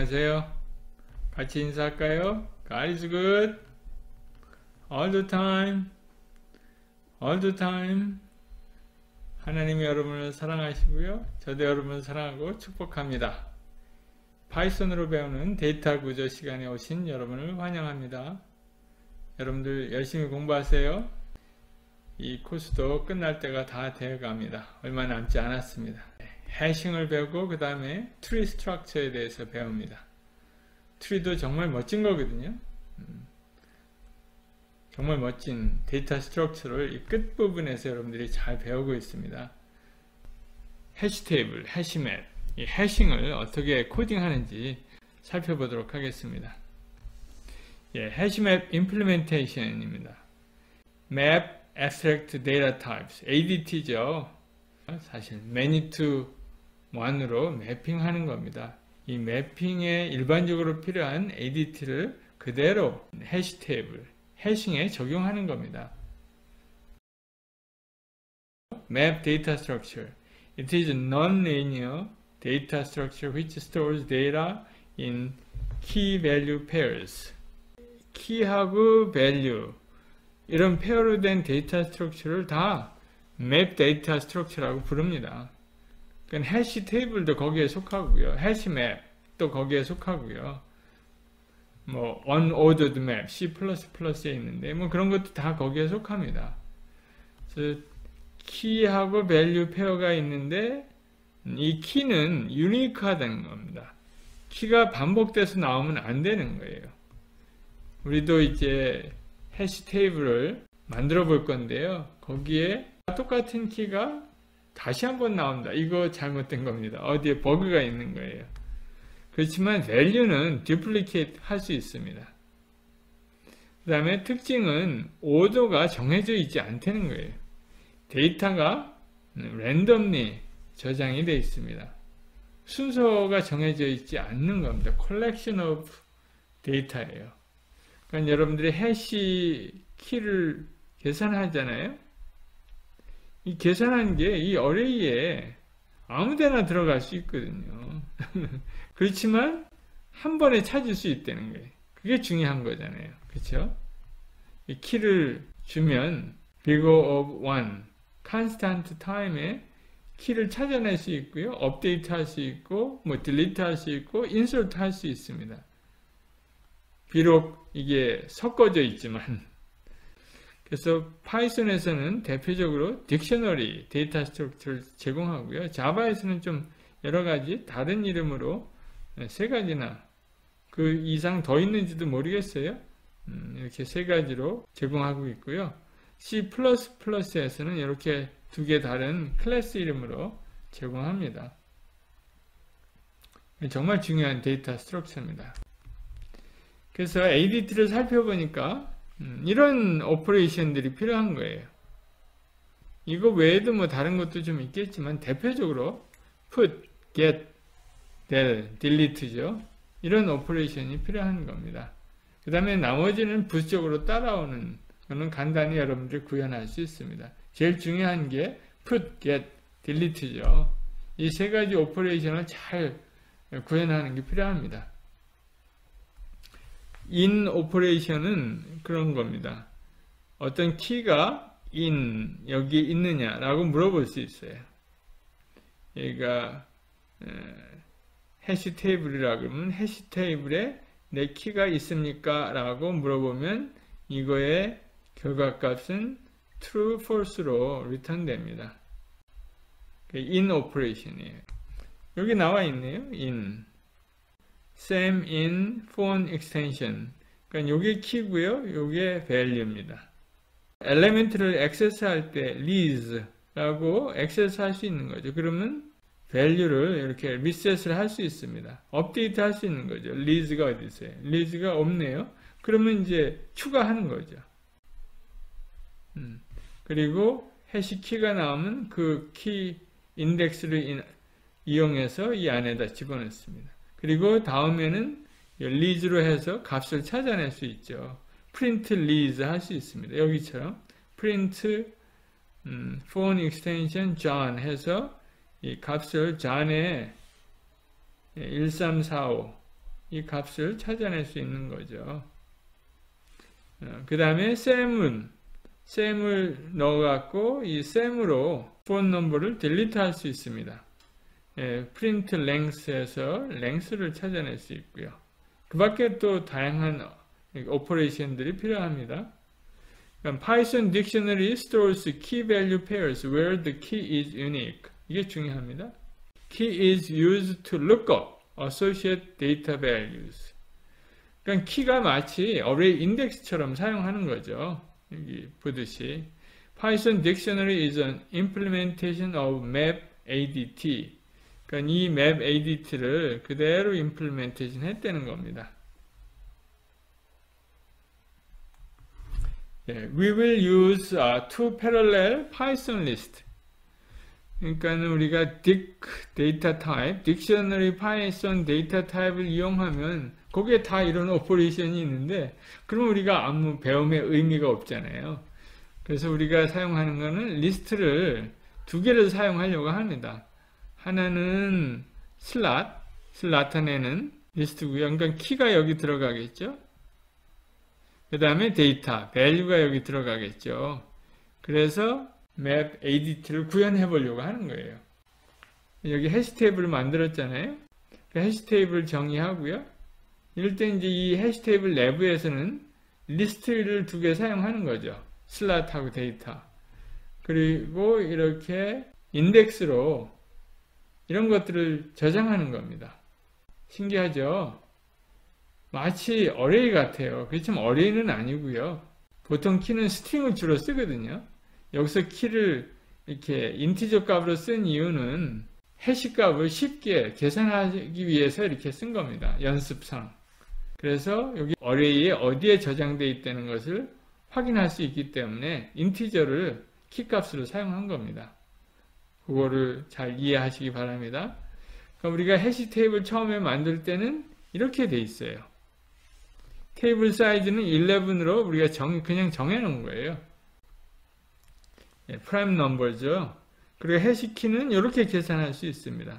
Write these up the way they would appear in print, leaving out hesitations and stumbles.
안녕하세요. 같이 인사할까요? God is good. All the time. All the time. 하나님이 여러분을 사랑하시고요. 저도 여러분을 사랑하고 축복합니다. 파이썬으로 배우는 데이터 구조 시간에 오신 여러분을 환영합니다. 여러분들 열심히 공부하세요. 이 코스도 끝날 때가 다 되어갑니다. 얼마 남지 않았습니다. 해싱을 배우고 그 다음에 트리 스트럭처에 대해서 배웁니다. 트리도 정말 멋진 거거든요. 정말 멋진 데이터 스트럭처를 이 끝부분에서 여러분들이 잘 배우고 있습니다. 해시 테이블, 해시맵, 이 해싱을 어떻게 코딩하는지 살펴보도록 하겠습니다. 해시맵 임플리멘테이션입니다. Map Abstract Data Types, ADT죠. 사실 many to one으로 매핑하는 겁니다. 이 매핑에 일반적으로 필요한 ADT를 그대로 해시 테이블, 해싱에 적용하는 겁니다. Map Data Structure. It is a non-linear data structure which stores data in key value pairs. 키하고 value 이런 페어로 된 데이터 스트럭처를 다 맵 데이터 스트럭처라고 부릅니다. 그러니까 해시 테이블도 거기에 속하고요. 해시 맵도 거기에 속하고요. 뭐 unordered map, C++에 있는데 뭐 그런 것도 다 거기에 속합니다. 그래서 키하고 value 페어가 있는데 이 키는 유니크하다는 겁니다. 키가 반복돼서 나오면 안 되는 거예요. 우리도 이제 해시 테이블을 만들어 볼 건데요. 거기에 똑같은 키가 다시 한번 나온다. 이거 잘못된 겁니다. 어디에 버그가 있는 거예요. 그렇지만 value는 duplicate 할 수 있습니다. 그 다음에 특징은 오더가 정해져 있지 않다는 거예요. 데이터가 randomly 저장이 되어 있습니다. 순서가 정해져 있지 않는 겁니다. collection of data예요. 그러니까 여러분들이 해시 키를 계산하잖아요. 이 계산한 게 이 어레이에 아무데나 들어갈 수 있거든요. 그렇지만 한 번에 찾을 수 있다는 거예요. 그게 중요한 거잖아요. 그렇죠? 이 키를 주면 bigger of 1, constant time에 키를 찾아낼 수 있고요. 업데이트 할 수 있고 뭐 딜리트 할 수 있고 인서트 할 수 있습니다. 비록 이게 섞어져 있지만 그래서 파이썬에서는 대표적으로 딕셔너리 데이터 스트럭처를 제공하고요. 자바에서는 좀 여러가지 다른 이름으로 세 가지나 그 이상 더 있는지도 모르겠어요. 이렇게 세 가지로 제공하고 있고요. C++에서는 이렇게 두 개 다른 클래스 이름으로 제공합니다. 정말 중요한 데이터 스트럭처입니다. 그래서 ADT를 살펴보니까 이런 오퍼레이션들이 필요한 거예요. 이거 외에도 뭐 다른 것도 좀 있겠지만 대표적으로 put, get, del, delete죠. 이런 오퍼레이션이 필요한 겁니다. 그 다음에 나머지는 부수적으로 따라오는 거는 간단히 여러분들 구현할 수 있습니다. 제일 중요한 게 put, get, delete죠. 이 세 가지 오퍼레이션을 잘 구현하는 게 필요합니다. in 오퍼레이션은 그런 겁니다. 어떤 키가 in 여기에 있느냐라고 물어볼 수 있어요. 얘가 해시 테이블이라 그러면 해시 테이블에 내 키가 있습니까? 라고 물어보면 이거의 결과값은 true, false로 return 됩니다. in 오퍼레이션이에요. 여기 나와 있네요. in same in phone extension. 그러니까 요게 키고요. 요게 value입니다. 엘리멘트를 액세스할 때 leas라고 액세스할 수 있는 거죠. 그러면 value를 이렇게 리셋을 할 수 있습니다. 업데이트 할 수 있는 거죠. leas가 어디 있어요? leas가 없네요. 그러면 이제 추가하는 거죠. 그리고 해시 키가 나오면 그 키 인덱스를 이용해서 이 안에다 집어넣습니다. 그리고 다음에는 leas로 해서 값을 찾아낼 수 있죠. print lease 할 수 있습니다. 여기처럼 print phone extension John 해서 이 값을 John의 1345 이 값을 찾아낼 수 있는 거죠. 그 다음에 셈을 넣어갖고 이 셈으로 폰 넘버를 딜리트 할 수 있습니다. 프린트 랭스에서 랭스를 찾아낼 수 있고요. 그 밖에 또 다양한 오퍼레이션들이 필요합니다. Python dictionary stores key value pairs where the key is unique. 이게 중요합니다. Key is used to look up associate data values. 그러니까 키가 마치 array index처럼 사용하는 거죠. 여기 보듯이 Python dictionary is an implementation of map ADT. 그러니까 이 map ADT를 그대로 implementation 했다는 겁니다. We will use two parallel Python list. 그러니까 우리가 dic data type, dictionary Python data type를 이용하면 거기에 다 이런 오퍼레이션이 있는데 그러면 우리가 아무 배움의 의미가 없잖아요. 그래서 우리가 사용하는 거는 리스트를 두 개를 사용하려고 합니다. 하나는 슬롯 안에는 리스트고요. 그러니까 키가 여기 들어가겠죠. 그 다음에 데이터, value가 여기 들어가겠죠. 그래서 map ADT를 구현해 보려고 하는 거예요. 여기 해시 테이블을 만들었잖아요. 그 해시 테이블 정의하고요. 이럴 때 이제 이 해시 테이블 내부에서는 리스트를 두 개 사용하는 거죠. 슬롯하고 데이터. 그리고 이렇게 인덱스로 이런 것들을 저장하는 겁니다. 신기하죠? 마치 어레이 같아요. 그렇지만 어레이는 아니고요. 보통 키는 스트링을 주로 쓰거든요. 여기서 키를 이렇게 인티저 값으로 쓴 이유는 해시 값을 쉽게 계산하기 위해서 이렇게 쓴 겁니다. 연습상. 그래서 여기 어레이에 어디에 저장되어 있다는 것을 확인할 수 있기 때문에 인티저를 키 값으로 사용한 겁니다. 그거를 잘 이해하시기 바랍니다. 그럼 우리가 해시 테이블 처음에 만들 때는 이렇게 돼 있어요. 테이블 사이즈는 11으로 우리가 그냥 정해놓은 거예요. 프라임 넘버죠. 그리고 해시키는 이렇게 계산할 수 있습니다.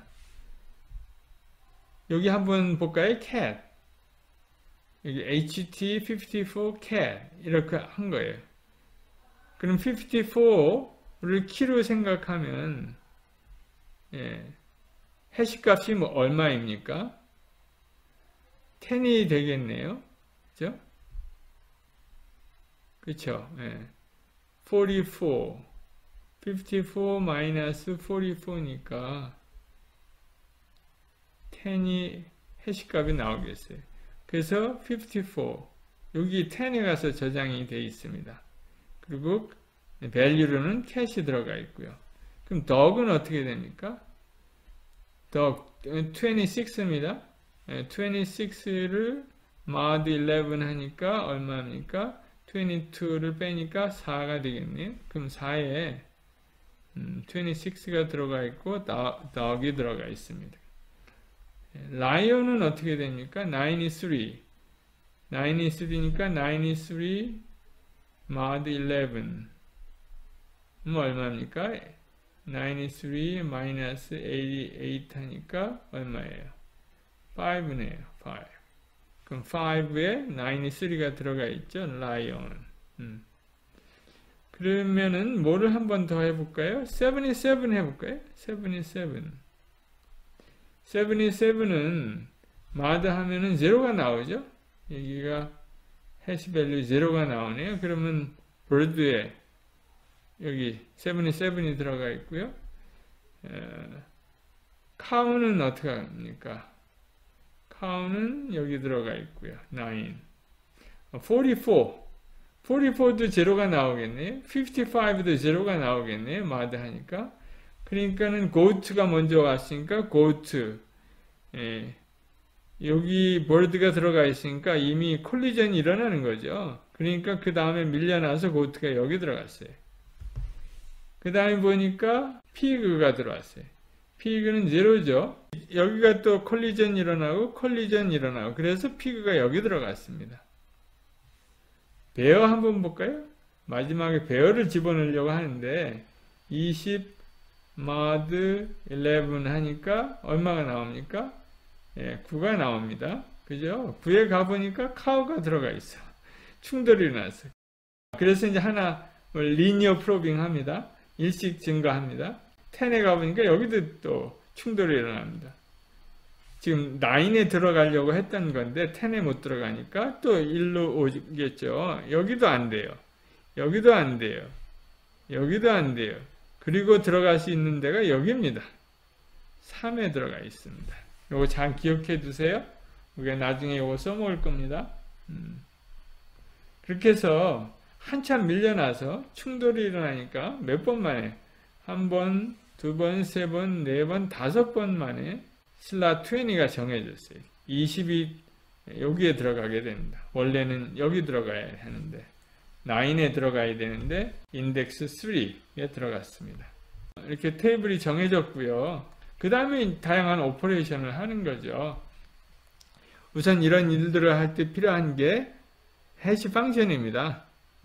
여기 한번 볼까요? cat. 여기 HT54 cat. 이렇게 한 거예요. 그럼 54를 키로 생각하면, 해시 값이 뭐 얼마입니까? 10이 되겠네요. 그죠? 그쵸? 44. 54 마이너스 44니까 10이 해시값이 나오겠어요. 그래서 54 여기 10에 가서 저장이 되어 있습니다. 그리고 value로는 cat이 들어가 있고요. 그럼 dog은 어떻게 됩니까? dog 26입니다. 26를 mod 11 하니까 얼마입니까? 22를 빼니까 4가 되겠네요. 그럼 4에 26가 들어가 있고 dog이 들어가 있습니다. lion은 어떻게 됩니까? 93. 93니까 93 mod 11 얼마입니까? 93 마이너스 88 하니까 얼마예요? 5네요. 5. 그럼 5에 93가 들어가 있죠. lion. 그러면은 뭐를 한 번 더 해볼까요? 77 해볼까요? 77. 77은 mod 하면은 0가 나오죠. 여기가 해시 밸류 0가 나오네요. 그러면 bird에 여기 77이 들어가 있고요. count은 어떻게 합니까? count은 여기 들어가 있고요. 9. 44. 44도 제로가 나오겠네요. 55도 제로가 나오겠네요. mod 하니까. 그러니까는 goat가 먼저 왔으니까 goat. 여기 bird가 들어가 있으니까 이미 콜리전이 일어나는 거죠. 그러니까 그 다음에 밀려나서 goat가 여기 들어갔어요. 그 다음에 보니까 pig가 들어왔어요. pig는 제로죠. 여기가 또 콜리전 일어나고 콜리전 일어나고 그래서 pig가 여기 들어갔습니다. 베어 한번 볼까요? 마지막에 베어를 집어넣으려고 하는데 20 mod 11 하니까 얼마가 나옵니까? 9가 나옵니다. 그죠? 구에 가보니까 카우가 들어가 있어. 충돌이 일어났어. 그래서 이제 하나 리니어 프로빙 합니다. 일식 증가합니다. 10에 가보니까 여기도 또 충돌이 일어납니다. 지금 9에 들어가려고 했던 건데 10에 못 들어가니까 또 1로 오겠죠. 여기도 안 돼요. 여기도 안 돼요. 여기도 안 돼요. 그리고 들어갈 수 있는 데가 여기입니다. 3에 들어가 있습니다. 요거 잘 기억해 두세요. 우리가 나중에 요거 써먹을 겁니다. 그렇게 해서 한참 밀려나서 충돌이 일어나니까 몇 번 만에 한 번, 두 번, 세 번, 네 번, 다섯 번 만에 슬롯 20가 정해졌어요. 20이 여기에 들어가게 됩니다. 원래는 여기 들어가야 하는데 9에 들어가야 되는데 인덱스 3에 들어갔습니다. 이렇게 테이블이 정해졌고요. 그 다음에 다양한 오퍼레이션을 하는 거죠. 우선 이런 일들을 할 때 필요한 게 해시 펑션입니다.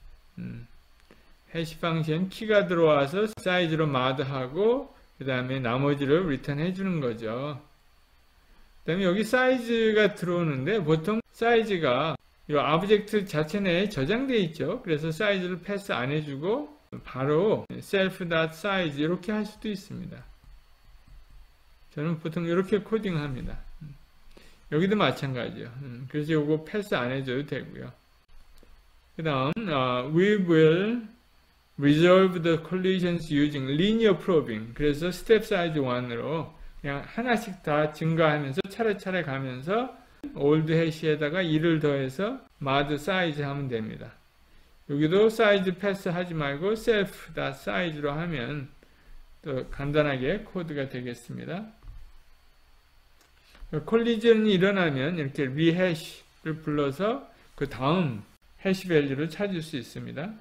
해시 펑션 키가 들어와서 사이즈로 마드하고 그 다음에 나머지를 리턴 해주는 거죠. 그 다음에 여기 사이즈가 들어오는데 보통 사이즈가 이 오브젝트 자체 내에 저장되어 있죠. 그래서 사이즈를 패스 안 해주고 바로 self.size 이렇게 할 수도 있습니다. 저는 보통 이렇게 코딩합니다. 여기도 마찬가지요. 그래서 이거 패스 안 해줘도 되고요. 그 다음 we will resolve the collisions using linear probing. 그래서 step size 1으로 그냥 하나씩 다 증가하면서 차례차례 가면서 old hash에다가 2를 더해서 mod size 하면 됩니다. 여기도 사이즈 패스 하지 말고 self.size로 하면 또 간단하게 코드가 되겠습니다. 콜리전이 일어나면 이렇게 rehash를 불러서 그 다음 해시 밸류를 찾을 수 있습니다.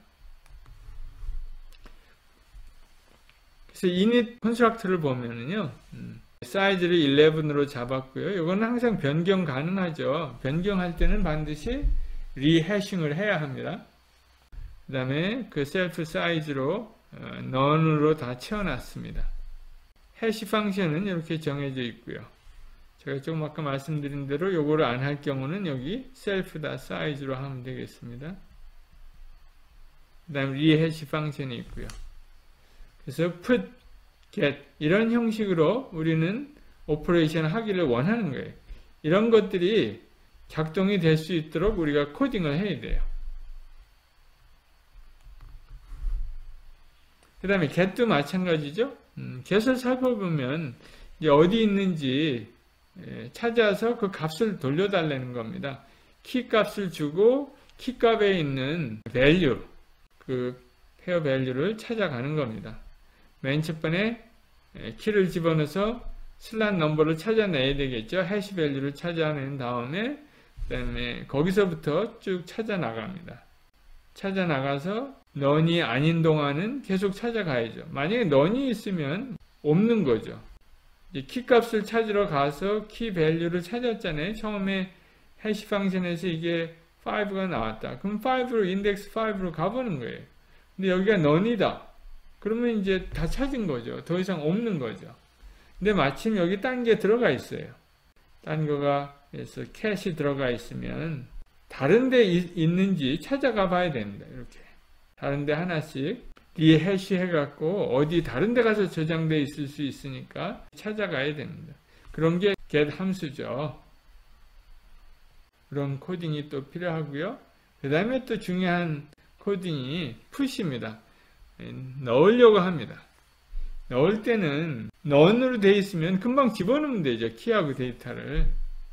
그래서 init 컨스트럭트를 보면은요, 사이즈를 11으로 잡았고요. 이거는 항상 변경 가능하죠. 변경할 때는 반드시 리해싱을 해야 합니다. 그 다음에 그 셀프 사이즈로 none으로 다 채워놨습니다. 해시 펑션은 이렇게 정해져 있고요. 제가 조금 아까 말씀드린 대로 요거를 안 할 경우는 여기 self.size로 하면 되겠습니다. 그 다음 리해시 펑션이 있고요. 그래서 put, get 이런 형식으로 우리는 오퍼레이션 하기를 원하는 거예요. 이런 것들이 작동이 될 수 있도록 우리가 코딩을 해야 돼요. 그 다음에 get도 마찬가지죠. get을 살펴보면 이제 어디 있는지 찾아서 그 값을 돌려달라는 겁니다. 키 값을 주고 키 값에 있는 value, 그 페어 밸류를 찾아가는 겁니다. 맨 첫 번에 키를 집어넣어서 슬롯 넘버를 찾아내야 되겠죠. 해시 밸류를 찾아낸 다음에 그다음에 거기서부터 쭉 찾아 나갑니다. 찾아 나가서 넌이 아닌 동안은 계속 찾아가야죠. 만약에 넌이 있으면 없는 거죠. 이제 키 값을 찾으러 가서 키 밸류를 찾았잖아요. 처음에 해시 펑션에서 이게 5가 나왔다. 그럼 5로 인덱스 5로 가보는 거예요. 근데 여기가 넌이다. 그러면 이제 다 찾은 거죠. 더 이상 없는 거죠. 근데 마침 여기 딴 게 들어가 있어요. 딴 거가 그래서 캣이 들어가 있으면 다른 데 있는지 찾아가 봐야 됩니다. 이렇게 다른 데 하나씩 리해시 해갖고 어디 다른 데 가서 저장되어 있을 수 있으니까 찾아가야 됩니다. 그런 게 get 함수죠. 그런 코딩이 또 필요하고요. 그 다음에 또 중요한 코딩이 push입니다. 넣으려고 합니다. 넣을 때는 none으로 되어 있으면 금방 집어넣으면 되죠. 키하고 데이터를.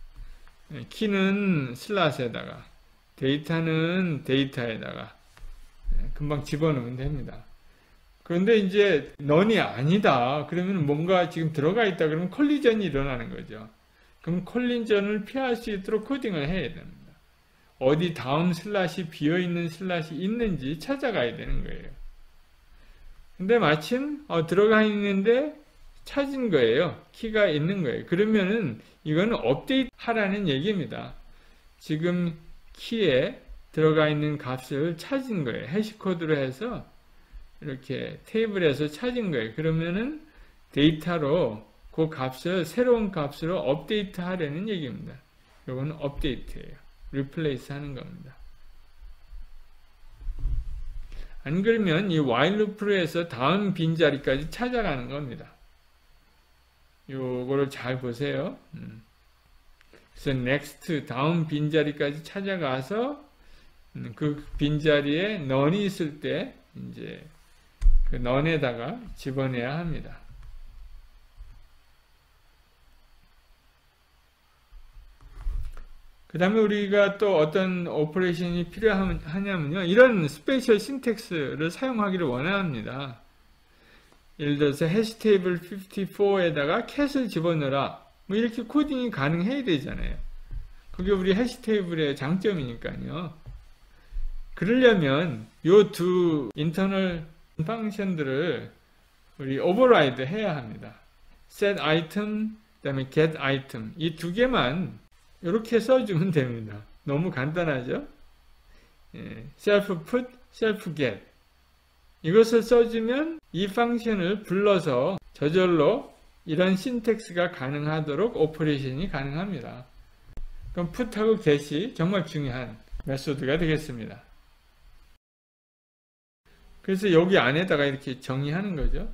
키는 슬롯에다가 데이터는 데이터에다가 금방 집어넣으면 됩니다. 그런데 이제 none이 아니다. 그러면 뭔가 지금 들어가 있다. 그러면 콜리전이 일어나는 거죠. 그럼 콜리전을 피할 수 있도록 코딩을 해야 됩니다. 어디 다음 슬롯이 비어있는 슬롯이 있는지 찾아가야 되는 거예요. 근데 마침 들어가 있는데 찾은 거예요. 키가 있는 거예요. 그러면은 이거는 업데이트 하라는 얘기입니다. 지금 키에 들어가 있는 값을 찾은 거예요. 해시코드로 해서 이렇게 테이블에서 찾은 거예요. 그러면은 데이터로 그 값을 새로운 값으로 업데이트 하려는 얘기입니다. 요거는 업데이트예요. 리플레이스 하는 겁니다. 안 그러면 이 while loop에서 다음 빈자리까지 찾아가는 겁니다. 요거를 잘 보세요. 그래서 next 다음 빈자리까지 찾아가서 그 빈자리에 none이 있을 때 이제 그 none에다가 집어내야 합니다. 그 다음에 우리가 또 어떤 오퍼레이션이 필요하냐면요. 이런 스페셜 신텍스를 사용하기를 원합니다. 예를 들어서 해시 테이블 54에다가 cat을 집어넣어라. 뭐 이렇게 코딩이 가능해야 되잖아요. 그게 우리 해시 테이블의 장점이니까요. 그러려면 요 두 인터널 펑션들을 우리 오버라이드 해야 합니다. set item, 그 다음에 get item. 이 두 개만 이렇게 써주면 됩니다. 너무 간단하죠? self put, self get. 이것을 써주면 이 펑션을 불러서 저절로 이런 신텍스가 가능하도록 오퍼레이션이 가능합니다. 그럼 put하고 get이 정말 중요한 메소드가 되겠습니다. 그래서 여기 안에다가 이렇게 정의하는 거죠.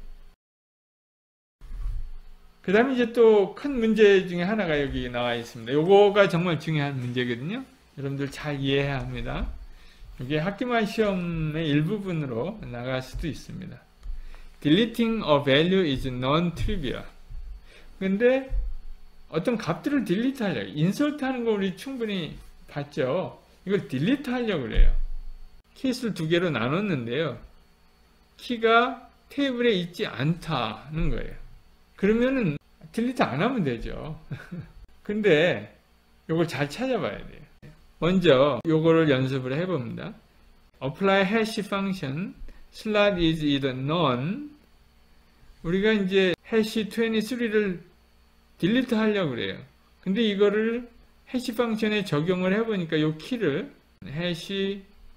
그 다음에 이제 또 큰 문제 중에 하나가 여기 나와 있습니다. 요거가 정말 중요한 문제거든요. 여러분들 잘 이해해야 합니다. 이게 학기말 시험의 일부분으로 나갈 수도 있습니다. Deleting a value is non-trivial. 근데 어떤 값들을 딜리트 하려고, 인서트 하는 거 우리 충분히 봤죠. 이걸 딜리트 하려고 그래요. 케이스를 두 개로 나눴는데요. 키가 테이블에 있지 않다는 거예요. 그러면은 딜리트 안 하면 되죠. 근데 이걸 잘 찾아봐야 돼요. 먼저 요거를 연습을 해봅니다. apply hash function slot is either none. 우리가 이제 hash 23를 딜리트 하려고 그래요. 근데 이거를 해시 펑션에 적용을 해보니까 요 키를 hash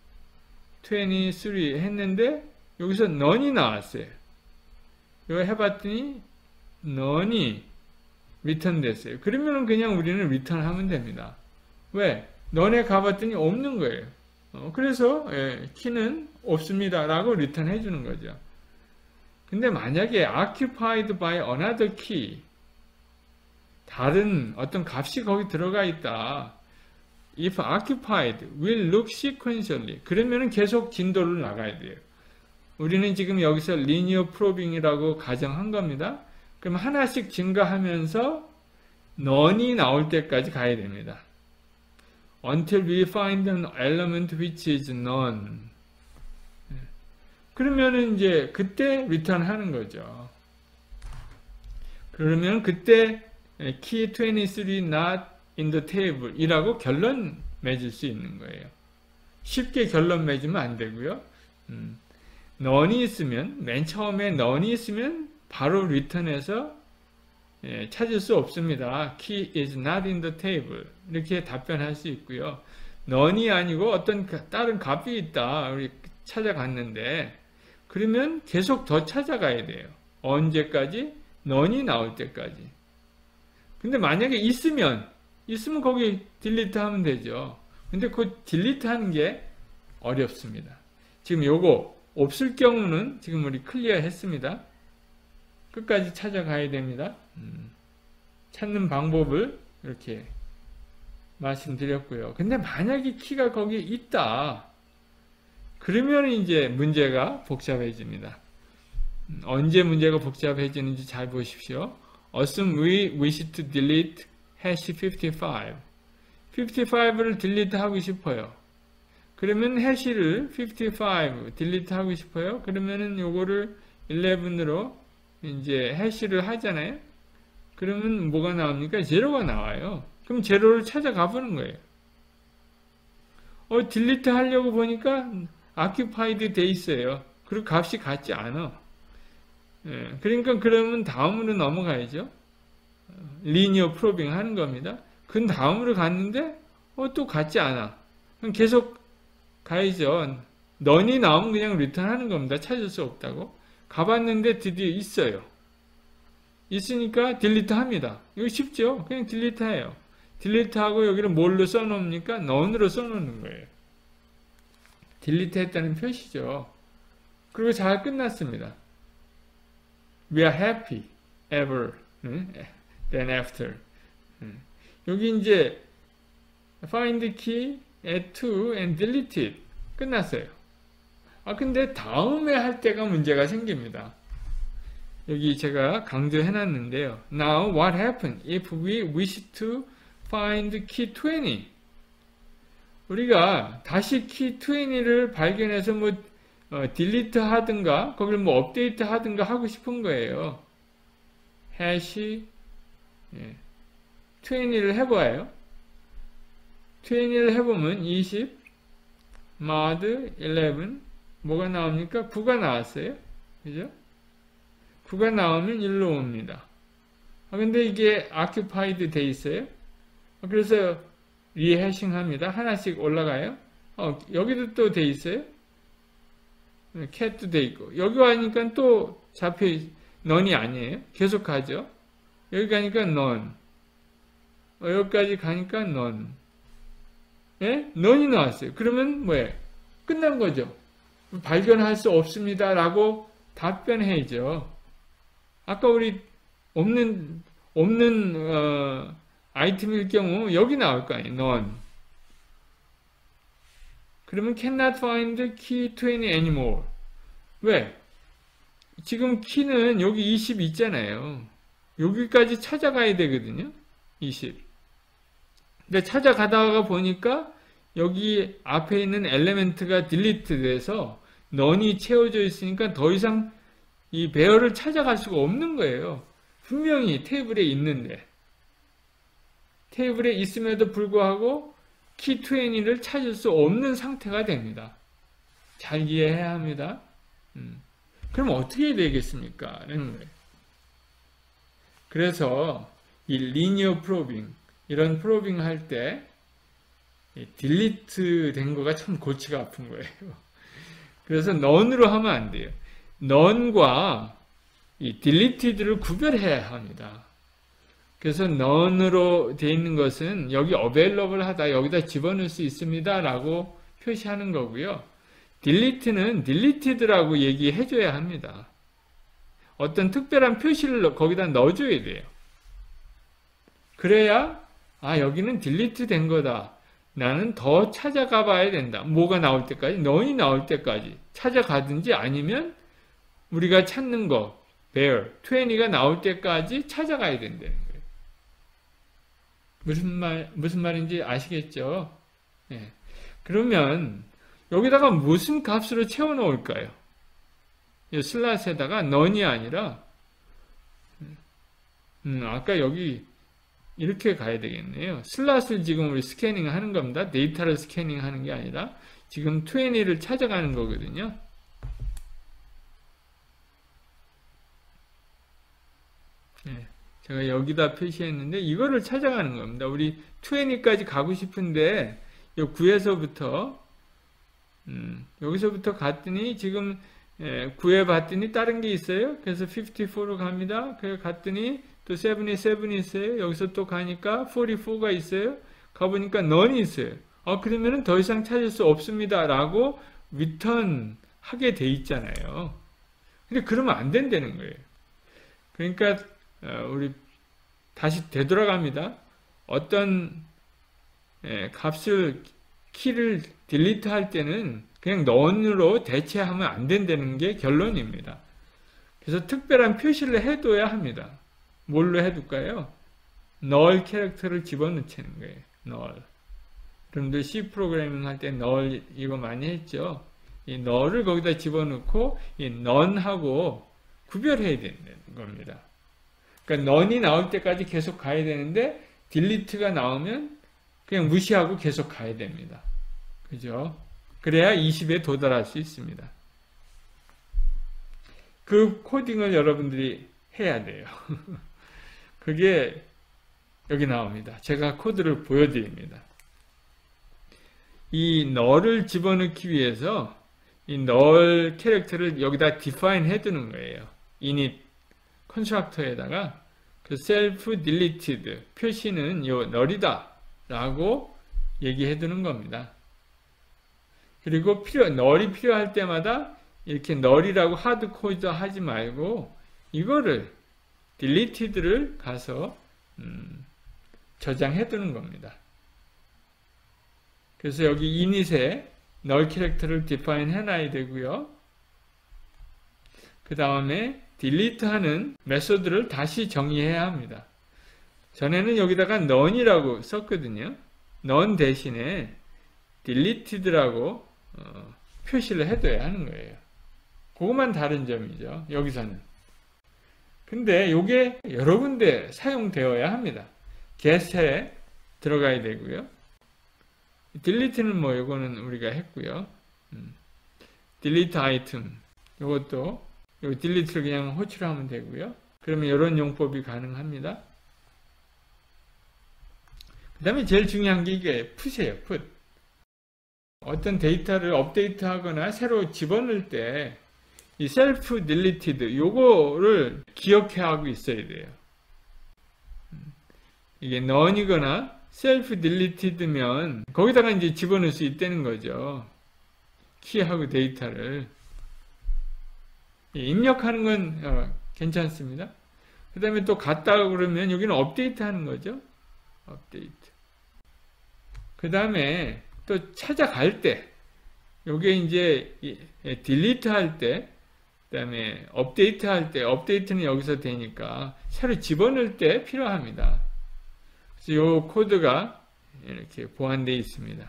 23 했는데 여기서 none이 나왔어요. 이거 해봤더니 none이 리턴 됐어요. 그러면 그냥 우리는 리턴 하면 됩니다. 왜? none에 가봤더니 없는 거예요. 그래서 키는 없습니다 라고 리턴 해주는 거죠. 근데 만약에 occupied by another key, 다른 어떤 값이 거기 들어가 있다. if occupied will look sequentially. 그러면은 계속 진도를 나가야 돼요. 우리는 지금 여기서 linear probing이라고 가정한 겁니다. 그럼 하나씩 증가하면서 none이 나올 때까지 가야 됩니다. until we find an element which is none. 그러면은 이제 그때 return 하는 거죠. 그러면 그때 key 23 not in the table 이라고 결론 맺을 수 있는 거예요. 쉽게 결론 맺으면 안 되고요. none이 있으면, 맨 처음에 none이 있으면 바로 return해서 찾을 수 없습니다. key is not in the table 이렇게 답변할 수 있고요. none이 아니고 어떤 다른 값이 있다. 우리 찾아갔는데 그러면 계속 더 찾아가야 돼요. 언제까지? none이 나올 때까지. 근데 만약에 있으면 거기 딜리트 하면 되죠. 근데 그 딜리트 하는 게 어렵습니다. 지금 요거 없을 경우는 지금 우리 클리어 했습니다. 끝까지 찾아가야 됩니다. 찾는 방법을 이렇게 말씀드렸고요. 근데 만약에 키가 거기에 있다. 그러면 이제 문제가 복잡해집니다. 언제 문제가 복잡해지는지 잘 보십시오. Assume we wish to delete hash 55. 55를 딜리트 하고 싶어요. 그러면 해시를 55 딜리트 하고 싶어요. 그러면은 요거를 11으로 이제 해시를 하잖아요. 그러면 뭐가 나옵니까? 제로가 나와요. 그럼 제로를 찾아가 보는 거예요. 딜리트 하려고 보니까 occupied 돼 있어요. 그리고 값이 같지 않아. 그러니까 그러면 다음으로 넘어가야죠. 리니어 프로빙 하는 겁니다. 그 다음으로 갔는데 또 같지 않아. 그럼 계속 가야죠. none이 나오면 그냥 리턴 하는 겁니다. 찾을 수 없다고. 가봤는데 드디어 있어요. 있으니까 딜리트 합니다. 이거 쉽죠? 그냥 딜리트 해요. 딜리트하고 여기를 뭘로 써놓습니까? none으로 써놓는 거예요. 딜리트 했다는 표시죠. 그리고 잘 끝났습니다. We are happy ever then after. 여기 이제 find key, add to and delete it. 끝났어요. 근데 다음에 할 때가 문제가 생깁니다. 여기 제가 강조해 놨는데요. Now what happens if we wish to find key 20? 우리가 다시 key 20를 발견해서 뭐 딜리트 하든가 거기를 뭐 업데이트 하든가 하고 싶은 거예요. 해시 20를 해봐요. 20를 해보면 20 mod 11 뭐가 나옵니까? 9가 나왔어요. 그죠? 9가 나오면 1로 옵니다. 근데 이게 occupied 돼 있어요. 그래서 리해싱 합니다. 하나씩 올라가요. 여기도 또 돼 있어요. cat도 돼 있고. 여기 와니까 또 잡혀, none이 아니에요. 계속 가죠. 여기 가니까 none. 여기까지 가니까 none. 예? none이 나왔어요. 그러면 뭐예요? 끝난 거죠. 발견할 수 없습니다. 라고 답변해야죠. 아까 우리 없는 아이템일 경우 여기 나올 거 아니에요. none. 그러면 cannot find key 20 anymore. 왜? 지금 키는 여기 20 있잖아요. 여기까지 찾아가야 되거든요. 20. 근데 찾아가다가 보니까 여기 앞에 있는 엘리멘트가 딜리트 돼서 none이 채워져 있으니까 더 이상 이 배열을 찾아갈 수가 없는 거예요. 분명히 테이블에 있는데. 테이블에 있음에도 불구하고 키 20를 찾을 수 없는 상태가 됩니다. 잘 이해해야 합니다. 그럼 어떻게 되겠습니까? 라는 거예요. 그래서 이 리니어 프로빙, 이런 프로빙 할 때 딜리트 된 거가 참 골치가 아픈 거예요. 그래서 none으로 하면 안 돼요. none과 이 deleted를 구별해야 합니다. 그래서 none으로 되어 있는 것은 여기 available 하다, 여기다 집어넣을 수 있습니다 라고 표시하는 거고요. delete는 deleted라고 얘기해 줘야 합니다. 어떤 특별한 표시를 거기다 넣어줘야 돼요. 그래야 여기는 delete 된 거다. 나는 더 찾아가 봐야 된다. 뭐가 나올 때까지, none이 나올 때까지 찾아가든지 아니면 우리가 찾는 거, bear, 20가 나올 때까지 찾아가야 된다는 거예요. 무슨 말인지 아시겠죠? 예. 그러면 여기다가 무슨 값으로 채워 넣을까요? 이 슬롯에다가 none이 아니라 아까 여기 이렇게 가야 되겠네요. 슬롯을 지금 우리 스캐닝 하는 겁니다. 데이터를 스캐닝 하는 게 아니라 지금 20를 찾아가는 거거든요. 네, 제가 여기다 표시했는데 이거를 찾아가는 겁니다. 우리 20까지 가고 싶은데 이 9에서부터 여기서부터 갔더니 지금 9에 봤더니 다른 게 있어요. 그래서 54로 갑니다. 그래서 갔더니 또 77이 있어요. 여기서 또 가니까 44가 있어요. 가보니까 none이 있어요. 그러면은 더 이상 찾을 수 없습니다. 라고 리턴 하게 돼 있잖아요. 근데 그러면 안 된다는 거예요. 그러니까 우리 다시 되돌아갑니다. 어떤 값을 키를 딜리트 할 때는 그냥 none으로 대체하면 안 된다는 게 결론입니다. 그래서 특별한 표시를 해둬야 합니다. 뭘로 해둘까요? null 캐릭터를 집어넣는 거예요. null. 여러분들 C 프로그래밍 할 때 null 이거 많이 했죠? 이 null을 거기다 집어넣고 이 none하고 구별해야 되는 겁니다. 그러니까 none이 나올 때까지 계속 가야 되는데 delete가 나오면 그냥 무시하고 계속 가야 됩니다. 그죠? 그래야 20에 도달할 수 있습니다. 그 코딩을 여러분들이 해야 돼요. 그게 여기 나옵니다. 제가 코드를 보여드립니다. 이 null을 집어넣기 위해서 이 null 캐릭터를 여기다 define 해두는 거예요. init 컨스트럭터에다가 그 self deleted 표시는 요 널이다 라고 얘기해 두는 겁니다. 그리고 널이 필요할 때마다 이렇게 널이라고 하드코드 하지 말고 이거를 deleted를 가서 저장해 두는 겁니다. 그래서 여기 init에 null 캐릭터를 define 해놔야 되고요. 그 다음에 delete 하는 메소드를 다시 정의해야 합니다. 전에는 여기다가 none이라고 썼거든요. none 대신에 deleted라고 표시를 해둬야 하는 거예요. 그것만 다른 점이죠. 여기서는. 근데 이게 여러 군데 사용되어야 합니다. get에 들어가야 되고요. delete는 뭐 이거는 우리가 했고요. delete item 이것도 요 delete를 그냥 호출하면 되고요. 그러면 이런 용법이 가능합니다. 그 다음에 제일 중요한 게 이게 put이에요. put. 어떤 데이터를 업데이트하거나 새로 집어넣을 때 이 self deleted 요거를 기억해 하고 있어야 돼요. 이게 none이거나 self deleted면 거기다가 이제 집어넣을 수 있다는 거죠. 키하고 데이터를 입력하는 건 괜찮습니다. 그 다음에 또 갔다 그러면 여기는 업데이트 하는 거죠. 업데이트. 그 다음에 또 찾아갈 때 요게 이제 딜리트 할 때, 그 다음에 업데이트 할 때, 업데이트는 여기서 되니까 새로 집어넣을 때 필요합니다. 그래서 요 코드가 이렇게 보완되어 있습니다.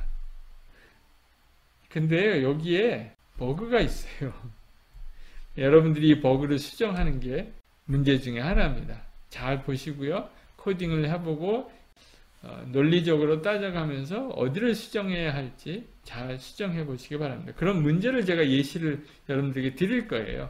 근데 여기에 버그가 있어요. 여러분들이 이 버그를 수정하는 게 문제 중에 하나입니다. 잘 보시고요. 코딩을 해보고 논리적으로 따져가면서 어디를 수정해야 할지 잘 수정해 보시기 바랍니다. 그런 문제를 제가 예시를 여러분들에게 드릴 거예요.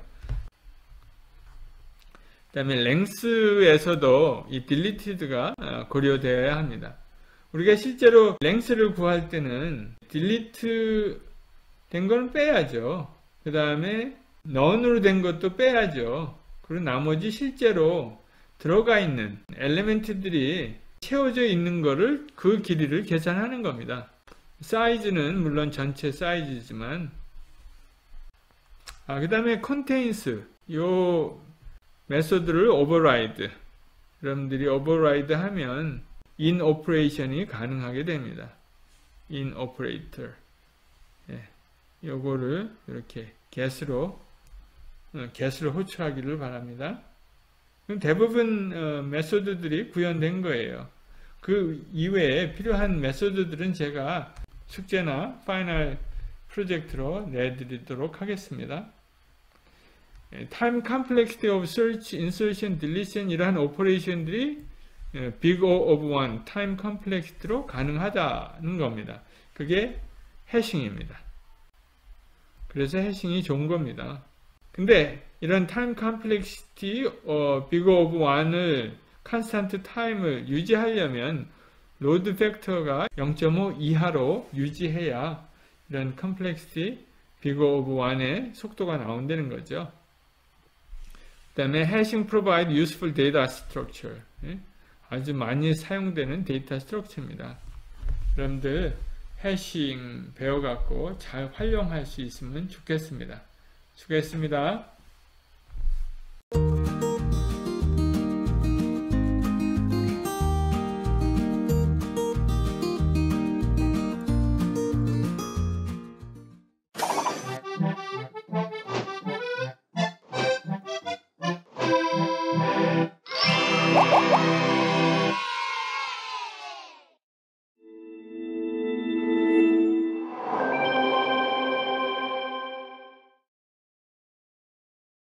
그 다음에 length에서도 이 deleted가 고려되어야 합니다. 우리가 실제로 length를 구할 때는 delete 된 거는 빼야죠. 그 다음에 none으로 된 것도 빼야죠. 그리고 나머지 실제로 들어가 있는 엘리멘트들이 채워져 있는 거를 그 길이를 계산하는 겁니다. 사이즈는 물론 전체 사이즈지만 그 다음에 contains 요 메소드를 override 여러분들이 override 하면 in operation이 가능하게 됩니다. in operator 요거를 이렇게 get으로 호출하기를 바랍니다. 대부분 메소드들이 구현된 거예요. 그 이외에 필요한 메소드들은 제가 숙제나 파이널 프로젝트로 내드리도록 하겠습니다. Time complexity of search, insertion, deletion 이러한 오퍼레이션들이 big O of 1, time complexity로 가능하다는 겁니다. 그게 해싱입니다. 그래서 해싱이 좋은 겁니다. 근데 이런 time complexity big O of 1을 constant time을 유지하려면 load factor가 0.5 이하로 유지해야 이런 complexity big O of 1의 속도가 나온다는 거죠. 그 다음에 hashing provide useful data structure 아주 많이 사용되는 데이터 스트럭처입니다. 여러분들 해싱 배워갖고 잘 활용할 수 있으면 좋겠습니다. 수고했습니다.